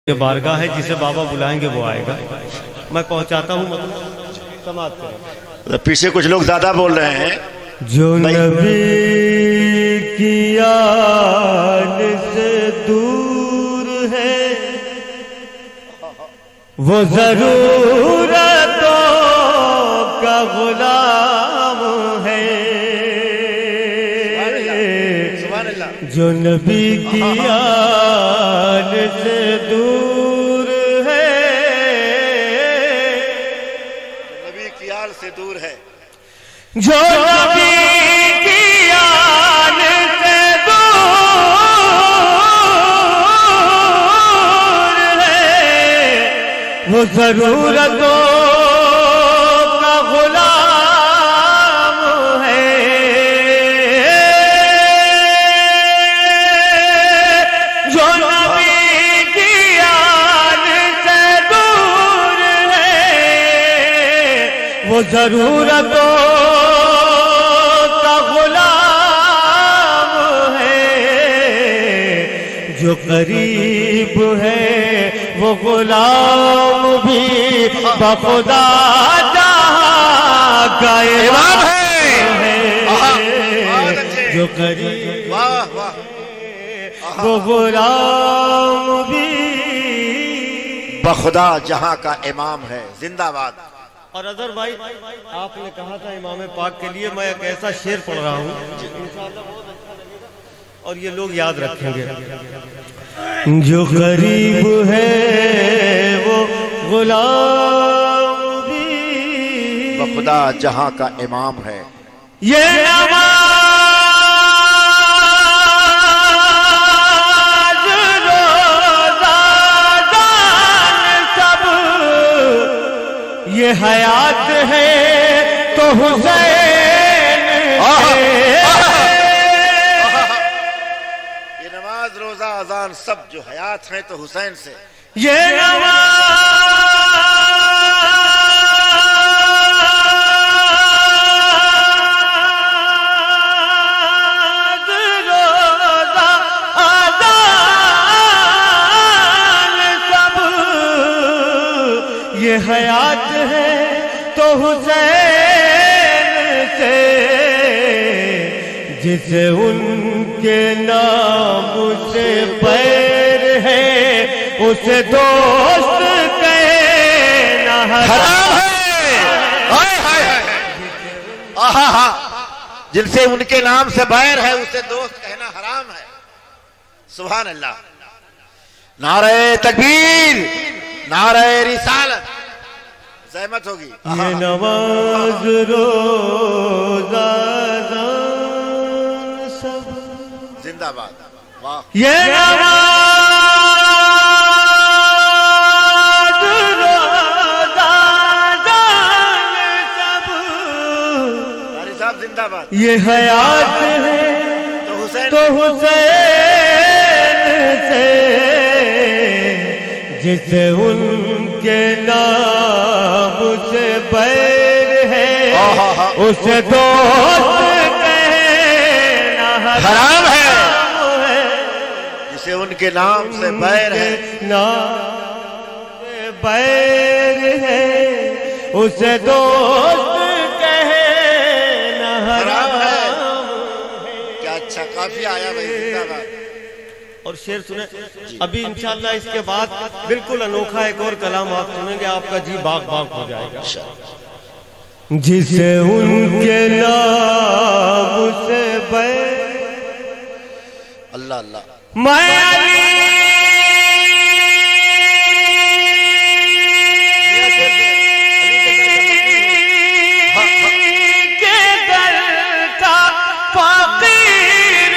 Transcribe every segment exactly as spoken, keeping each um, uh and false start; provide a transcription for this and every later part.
یہ بارگاہ ہے، جسے بابا بلائیں گے وہ آئے گا. میں پہنچاتا ہوں، مطلب سماعت کریں. پیچھے کچھ لوگ زیادہ بول رہے ہیں. جو نبی کی آل سے دور ہے وہ ضرورتوں کا غلام ہے. جو نبی کی آل سے دور ہے، نبی کی آل سے دور ہے، جو نبی کی آل سے دور ہے وہ ضرورتوں کا غلام ہے. جو نبی کی آل سے دور ہے وہ ضرورتوں جو قریب ہے وہ غلام بھی بخدا جہاں کا امام ہے. جو قریب وہ غلام بھی بخدا جہاں کا امام ہے. زندہ باد. اور اظہر بھائی، آپ نے کہا تھا امام پاک کے لیے میں ایک ایسا شعر پڑھ رہا ہوں انشاءاللہ بہت اچھا لگے گا اور یہ لوگ یاد رکھیں گے. جو قریب ہے وہ غلام بھی بخدا جہاں کا امام ہے. یہ نماز روزہ دان سب یہ حیات ہے تو حسین روزہ اذان سب جو حیات ہیں تو حسین سے. یہ نماز روزہ اذان سب یہ حیات ہے تو حسین سے. جسے ان کے نام سے پیر ہے اسے دوست کہنا حرام ہے. جن سے ان کے نام سے بیر ہے اسے دوست کہنا حرام ہے. سبحان اللہ. نعرہ تکبیر، نعرہ رسالت. زحمت ہوگی. یہ نماز روزہ زندہ باد. واہ. یہ نماز روزہ سب قاری صاحب زندہ باد. یہ حیات ہے تو حسین تو حسین سے. جسے ان کے نام سے بیر ہے اسے دوست کہنا حرام ہے. جسے ان کے نام سے بیر ہے نام سے بیر ہے اسے دوست کہنا حرام ہے. کیا اچھا کافی آیا بھائی. زندہ باد. اور شعر سنیں. ابھی انشاءاللہ اس کے بعد بالکل انوکھا ایک اور کلام آپ سنیں گے، آپ کا جی باغ باغ ہو جائے گا. جسے ان کے نام سے بیر اللہ اللہ. میں علی کے در کا فقیر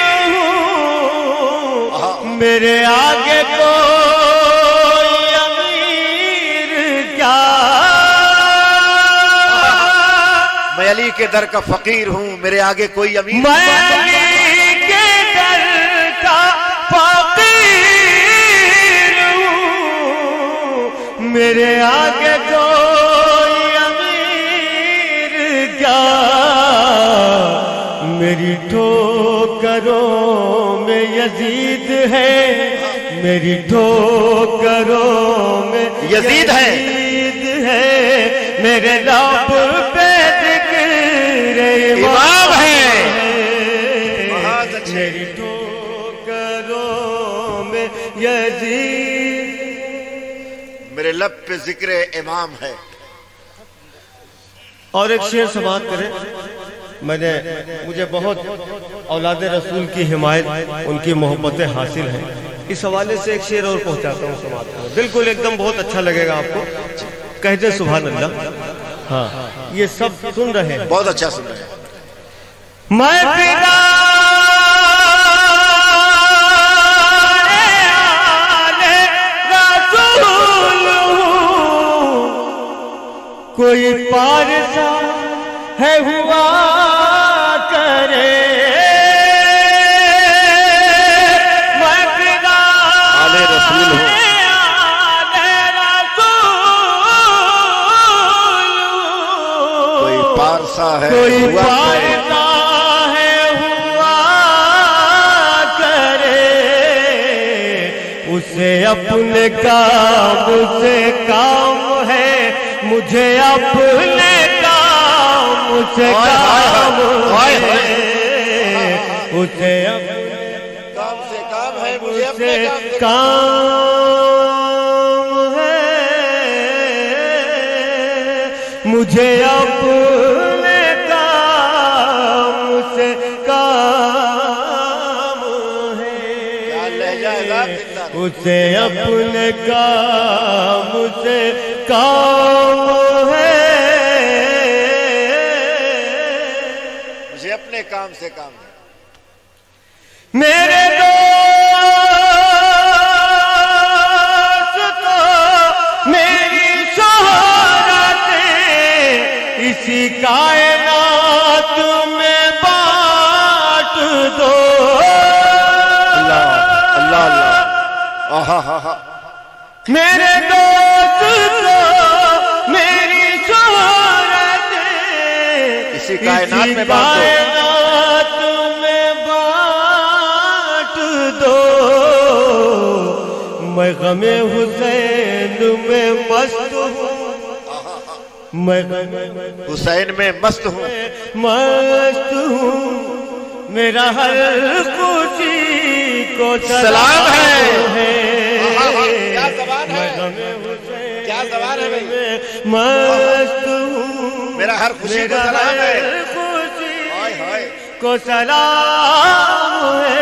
ہوں، میرے آگے کوئی امیر کیا. میں علی کے در کا فقیر ہوں، میرے آگے کوئی امیر. میں علی کے در کا فقیر ہوں، میرے آگے کوئی امیر کیا. میری ٹھوکروں میں یزید ہے، میری ٹھوکروں میں یزید ہے ہے میرے لب پہ ذکر امام ہے میری ٹھوکروں میں یزید میرے لب پہ ذکر امام ہے. اور ایک شعر سماعت کریں. میں نے مجھے بہت اولاد رسول کی حمایت ان کی محبتیں حاصل ہیں. اس حوالے سے ایک شعر اور پہنچاتا ہوں سماعت کریں. بالکل ایک دم بہت اچھا لگے گا آپ کو. کہتے سبحان اللہ. ہاں یہ سب سن رہے ہیں, بہت اچھا سن رہے ہیں. میں پیدا کوئی پارسا ہے ہوا کرے میں پیدا آلِ رسول ہوں کوئی پارسا ہے کوئی ہوا پارسا ہے ہوا کرے اسے اپنے کام سے کام ہے مجھے اپنے کام سے کام ہے اسے اپنے کام سے کام ہے مجھے اپنے کام ہے مجھے اپنے کام سے کام ہے اسے اپنے کام سے کام ہے مجھے اپنے کام سے کام ہے. میرے دوست تو میری شہرت اسی کائنات میں بانٹ دو. اللہ اللہ اللہ آہا ہا ہا. میرے دوست تو میری شہرت اسی کائنات میں بانٹ دو. کائنات میں بانٹ دو. میں غم حسین میں مست ہوں میں غم حسین میں مست ہوں مست ہوں میرا ہر خوشی کو سلام ہے. کیا زبان ہے کیا زبان ہے بھائی. مست ہوں میرا ہر خوشی کو سلام ہے. خوشی ہائے ہائے کو سلام ہے.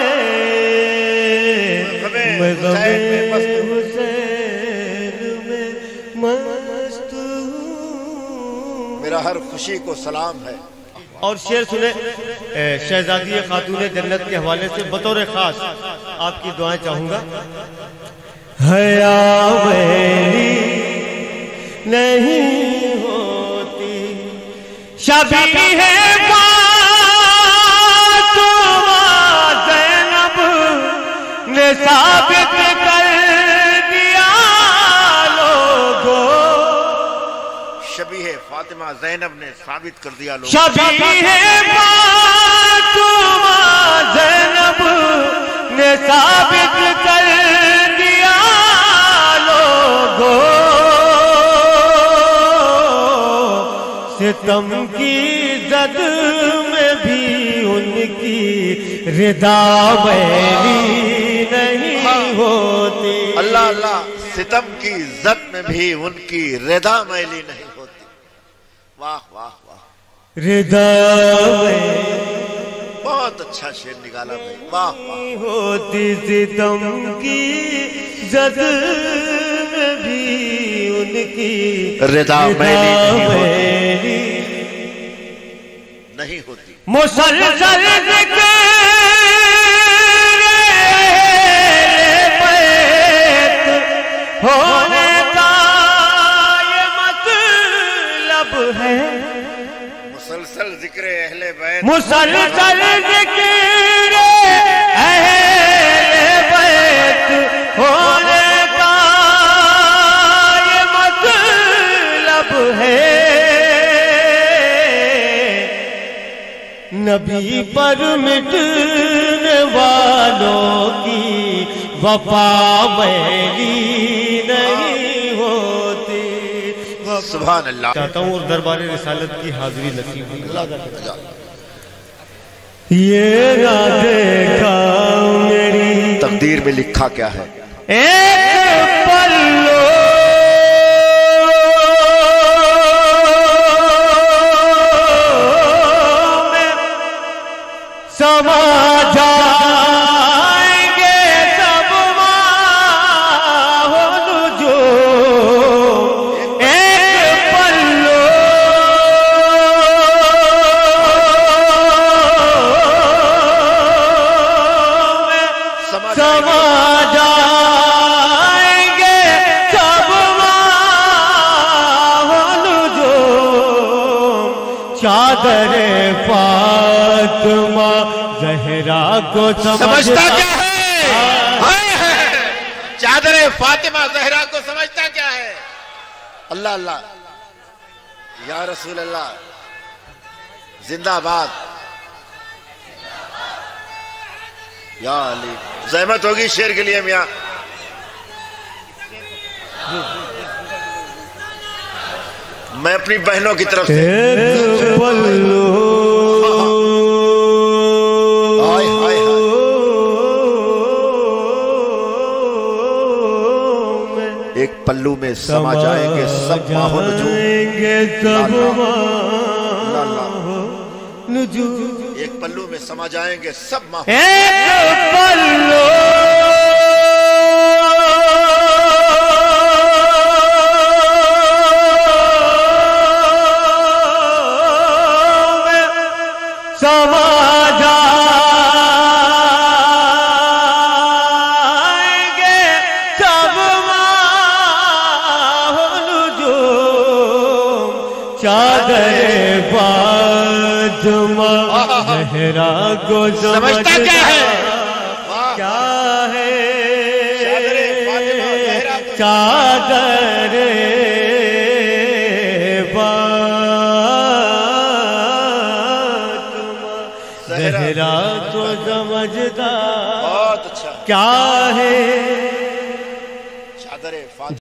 میں غم حسین میں مست ہوں. حسین میں مست ہوں میرا ہر خوشی کو سلام ہے. اور شعر سنیں شہزادی خاتون جنت کے حوالے سے بطور خاص آپ کی دعائیں چاہوں گا. حیا میری نہیں ہوتی شبیہ ہے فاطمہ زینب نے ثابت کر دیا لوگوں. شبیہ فاطمہ زینب نے ثابت کر دیا لوگوں. شبیہ فاطمہ زینب نے ثابت کر دیا لوگوں. ستم کی زد میں بھی ان کی رضا میری نہیں ہوتی. اللہ اللہ. ستم کی عزت میں بھی ان کی رضا میلی نہیں ہوتی. واہ واہ واہ. رضا بہت اچھا شعر نکالا بھائی. واہ واہ. ہوتی ستم کی زد میں بھی ان کی رضا میلی نہیں ہوتی. نہیں ہوتی. مسلسل ذکر بیت ہونے کا یہ مطلب ہے. مسلسل ذکر اہل بیت مسلسل ذکر اہل بیت ہونے کا یہ مطلب ہے. نبی پر مٹنے والوں کی وفا میری نہیں ہوتی. سبحان اللہ. چاہتا ہوں اور دربار رسالت کی حاضری نصیب ہوئی. یہ نہ دیکھا میری تقدیر میں لکھا کیا ہے. ایک پلو میں سما جائیں گے سب ماہ نجوم. ایک پلو میں سما سما چادر فاطمہ زہرا کو سمجھتا کیا ہے. چادر فاطمہ زہرا کو سمجھتا کیا ہے. اللہ اللہ یا رسول اللہ زندہ باد. یا علی زحمت ہوگی شیر کے لیے میاں. میں اپنی بہنوں کی طرف سے آئے آئے ایک پلو میں سما جائیں گے سب ماہ نجوم. ایک پلو میں سما جائیں گے سب ماہ. ایک پلو سما جائیں گے سب ماہ نجوم. چادر فاطمہ زہرا کو سمجھتا کیا ہے. کیا ہے چادر زہرا کو سمجھتا بہت اچھا. کیا ہے. چادر فاطمہ